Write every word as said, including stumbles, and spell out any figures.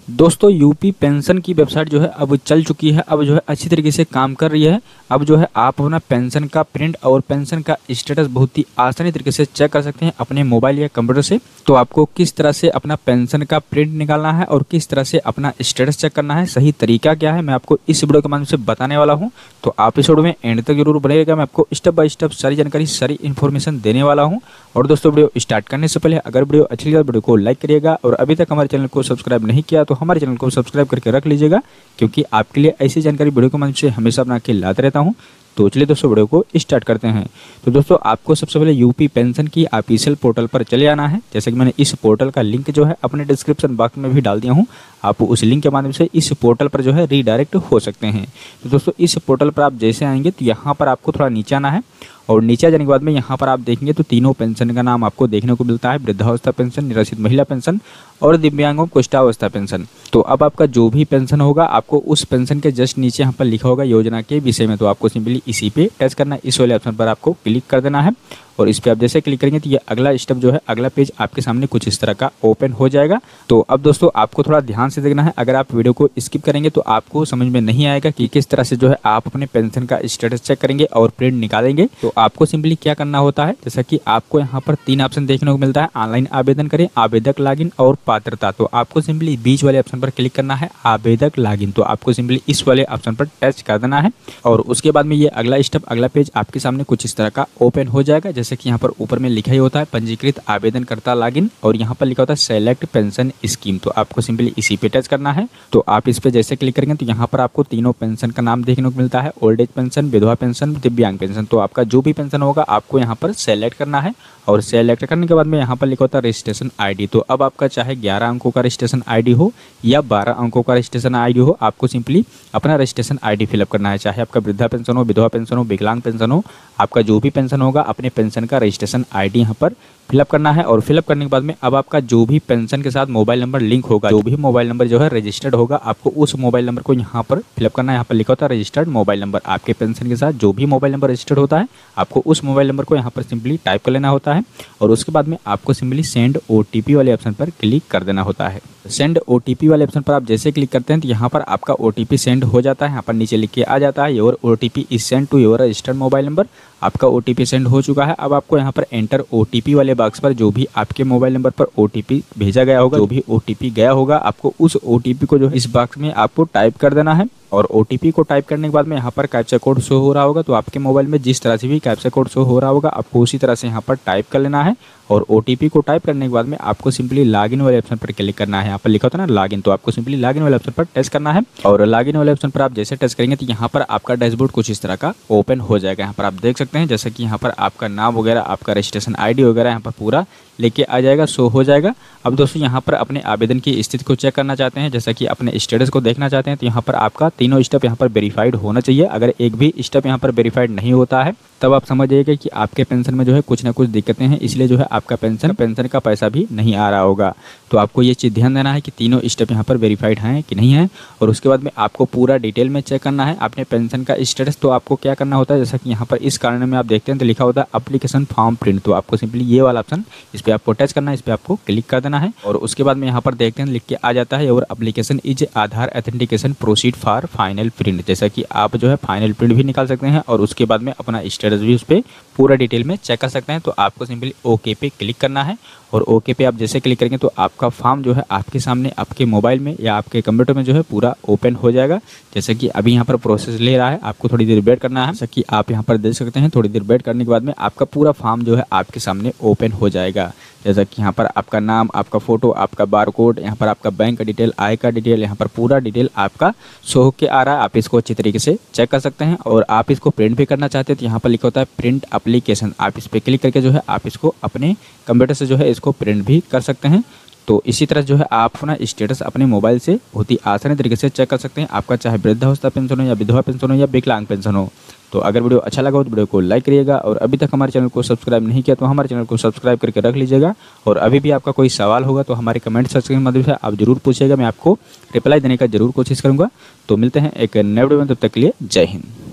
दोस्तों UP pension की website जो है अब चल चुकी है, अब जो है अच्छी तरीके से काम कर रही है। अब जो है आप अपना पेंशन का प्रिंट और पेंशन का स्टेटस बहुत ही आसानी तरीके से चेक कर सकते हैं अपने मोबाइल या कंप्यूटर से। तो आपको किस तरह से अपना पेंशन का प्रिंट निकालना है और किस तरह से अपना स्टेटस चेक करना है, सही तरीका क्या है, मैं आपको इस वीडियो के माध्यम से बताने वाला हूँ। तो आप इस वीडियो में एंड तक जरूर बनेगा, मैं आपको स्टेप बाय स्टेप सारी जानकारी सारी इन्फॉर्मेशन देने वाला हूँ। और दोस्तों वीडियो स्टार्ट करने से पहले अगर वीडियो अच्छी लगे तो वीडियो को लाइक करिएगा और अभी तक हमारे चैनल को सब्सक्राइब नहीं किया तो हमारे चैनल को सब्सक्राइब करके रख लीजिएगा, क्योंकि आपके लिए ऐसी जानकारी वीडियो के माध्यम से हमेशा बना के लाते रहता हूं। तो चलिए दोस्तों वीडियो को स्टार्ट करते हैं। तो दोस्तों आपको सबसे पहले यूपी पेंशन की ऑफिशियल पोर्टल पर चले आना है। जैसे कि मैंने इस पोर्टल का लिंक जो है अपने डिस्क्रिप्शन बॉक्स में भी डाल दिया हूं, आप उस लिंक के माध्यम से इस पोर्टल पर जो है रीडायरेक्ट हो सकते हैं। तो दोस्तों इस पोर्टल पर आप जैसे आएंगे तो यहाँ पर आपको थोड़ा नीचे आना है और नीचे जाने के बाद में यहाँ पर आप देखेंगे तो तीनों पेंशन का नाम आपको देखने को मिलता है, वृद्धावस्था पेंशन, निराश्रित महिला पेंशन और दिव्यांगों कुष्ठावस्था पेंशन। तो अब आपका जो भी पेंशन होगा आपको उस पेंशन के जस्ट नीचे यहाँ पर लिखा होगा योजना के विषय में, तो आपको सिंपली इसी पे टच करना है, इस वाले ऑप्शन पर आपको क्लिक कर देना है। और इस पे आप जैसे क्लिक करेंगे तो ये अगला स्टेप जो है, अगला पेज आपके सामने कुछ इस तरह का ओपन हो जाएगा। तो अब दोस्तों आपको थोड़ा ध्यान से देखना है, अगर आप वीडियो को स्किप करेंगे तो आपको समझ में नहीं आएगा कि किस तरह से जो है आप अपने पेंशन का स्टेटस चेक करेंगे और प्रिंट निकालेंगे। तो आपको सिंपली क्या करना होता है, जैसा कि आपको यहाँ पर तीन ऑप्शन देखने को मिलता है, ऑनलाइन आवेदन करें, आवेदक लॉगिन और पात्रता। तो आपको सिंपली बीच वाले ऑप्शन पर क्लिक करना है, आवेदक लॉगिन। तो आपको सिंपली इस वाले ऑप्शन पर टच कर देना है और उसके बाद में ये अगला स्टेप, अगला पेज आपके सामने कुछ इस तरह का ओपन हो जाएगा। जैसे कि यहाँ पर ऊपर में लिखा ही होता है पंजीकृत आवेदनकर्ता लॉगिन और यहाँ पर लिखा होता है सेलेक्ट पेंशन स्कीम। तो आपको सिंपली इसी पे टच करना है। तो आप इस पे जैसे क्लिक करेंगे तो यहाँ पर आपको तीनों पेंशन का नाम देखने को मिलता है, ओल्ड एज पेंशन, विधवा पेंशन, दिव्यांग पेंशन। तो आपका जो भी पेंशन होगा आपको यहाँ पर सेलेक्ट करना है और सेलेक्ट करने के बाद में यहाँ पर लिखा होता है रजिस्ट्रेशन आईडी। तो अब आपका चाहे ग्यारह अंकों का रजिस्ट्रेशन आईडी हो या बारह अंकों का रजिस्ट्रेशन आईडी हो, आपको सिंपली अपना रजिस्ट्रेशन आईडी फिलअप करना है। चाहे आपका वृद्धा पेंशन हो, विधवा पेंशन हो, विकलांग पेंशन हो, आपका जो भी पेंशन होगा अपने पेंशन का रजिस्ट्रेशन आईडी यहाँ पर फिलअप करना है। और फिलअप करने के बाद में अब आपका जो भी पेंशन के साथ मोबाइल नंबर लिंक होगा, जो भी मोबाइल नंबर जो है रजिस्टर्ड होगा, आपको उस मोबाइल नंबर को यहाँ पर फिलअप करना है। यहाँ पर लिखा होता है रजिस्टर्ड मोबाइल नंबर। आपके पेंशन के साथ जो भी मोबाइल नंबर रजिस्टर्ड होता है आपको उस मोबाइल नंबर को यहाँ पर सिंपली टाइप कर लेना होता है और उसके बाद में आपको सिंपली सेंड ओटीपी वाले ऑप्शन पर क्लिक कर देना होता है। सेंड ओटीपी वाले ऑप्शन पर आप जैसे क्लिक करते हैं तो यहाँ पर आपका ओटीपी सेंड हो जाता है। यहाँ पर नीचे लिख के आ जाता है your OTP is send to your registered mobile number. आपका ओटीपी सेंड हो चुका है। अब आपको यहाँ पर एंटर ओटीपी वाले बॉक्स पर जो भी आपके मोबाइल नंबर पर ओटीपी भेजा गया होगा, जो भी ओटीपी गया होगा, आपको उस ओटीपी को जो है इस बॉक्स में आपको टाइप कर देना है। और ओटीपी को टाइप करने के बाद में यहाँ पर कैप्चा कोड शो हो रहा होगा, तो आपके मोबाइल में जिस तरह से भी कैप्चा कोड शो हो रहा होगा आपको उसी तरह से यहाँ पर टाइप कर लेना है। और ओटीपी को टाइप करने के बाद में आपको सिंपली लॉगिन वाले ऑप्शन पर क्लिक करना है। यहाँ पर लिखा होता है ना लॉगिन, तो आपको सिंपली लॉगिन वाले ऑप्शन पर टच करना है। और लॉगिन वाले ऑप्शन पर आप जैसे टच करेंगे तो यहाँ पर आपका डैशबोर्ड कुछ इस तरह का ओपन हो जाएगा। यहाँ पर आप देख सकते हैं जैसे कि यहाँ पर आपका नाम वगैरह, आपका रजिस्ट्रेशन आईडी वगैरह यहाँ पर पूरा लेके आ जाएगा, शो हो जाएगा। अब दोस्तों यहाँ पर अपने आवेदन की स्थिति को चेक करना चाहते हैं, जैसा कि अपने स्टेटस को देखना चाहते हैं, तो यहाँ पर आपका तीनों स्टेप यहाँ पर वेरीफाइड होना चाहिए। अगर एक भी स्टेप यहाँ पर वेरीफाइड नहीं होता है तब आप समझ जाइएगा कि आपके पेंशन में जो है कुछ ना कुछ दिक्कतें हैं, इसलिए जो है आपका पेंशन पेंशन का पैसा भी नहीं आ रहा होगा। तो आपको ये चीज़ ध्यान देना है कि तीनों स्टेप यहाँ पर वेरीफाइड हैं कि नहीं है। और उसके बाद में आपको पूरा डिटेल में चेक करना है अपने पेंशन का स्टेटस। तो आपको क्या करना होता है, जैसा कि यहाँ पर इस कारण में आप देखते हैं तो लिखा होता है एप्लीकेशन फॉर्म प्रिंट। तो आपको सिंपली ये वाला ऑप्शन इस पर आपको टच करना है, इस पर आपको क्लिक कर देना है। और उसके बाद में यहाँ पर देखते हैं लिख के आ जाता है और application is Aadhaar authentication proceed for final print. जैसा कि आप जो है फाइनल प्रिंट भी निकाल सकते हैं और उसके बाद में अपना स्टेटस भी उस पर पूरा डिटेल में चेक कर सकते हैं। तो आपको सिंपली ओके पे क्लिक करना है और ओके पे आप जैसे क्लिक करेंगे तो आपका फॉर्म जो है आपके सामने आपके मोबाइल में या आपके कंप्यूटर में जो है पूरा ओपन हो जाएगा। जैसे कि अभी यहाँ पर प्रोसेस ले रहा है, आपको थोड़ी देर वेट करना है। जैसा कि आप यहाँ पर देख सकते हैं, थोड़ी देर वेट करने के बाद में आपका पूरा फॉर्म जो है आपके सामने ओपन हो जाएगा। जैसा कि यहाँ पर आपका नाम, आपका फोटो, आपका बार कोड, यहाँ पर आपका बैंक का डिटेल, आय का डिटेल, यहाँ पर पूरा डिटेल आपका शो होके आ रहा है। आप इसको अच्छी तरीके से चेक कर सकते हैं। और आप इसको प्रिंट भी करना चाहते हैं तो यहाँ पर लिखा होता है प्रिंट एप्लीकेशन। आप इस पर क्लिक करके जो है आप इसको अपने कंप्यूटर से जो है इसको प्रिंट भी कर सकते हैं। तो इसी तरह जो है आप अपना स्टेटस अपने मोबाइल से बहुत ही आसानी तरीके से चेक कर सकते हैं, आपका चाहे वृद्धावस्था पेंशन हो या विधवा पेंशन हो या विकलांग पेंशन हो। तो अगर वीडियो अच्छा लगा हो तो वीडियो को लाइक करिएगा और अभी तक हमारे चैनल को सब्सक्राइब नहीं किया तो हमारे चैनल को सब्सक्राइब करके रख लीजिएगा। और अभी भी आपका कोई सवाल होगा तो हमारे कमेंट सेक्शन के माध्यम से आप जरूर पूछिएगा, मैं आपको रिप्लाई देने का जरूर कोशिश करूँगा। तो मिलते हैं एक नए वीडियो में, तब तक के लिए जय हिंद।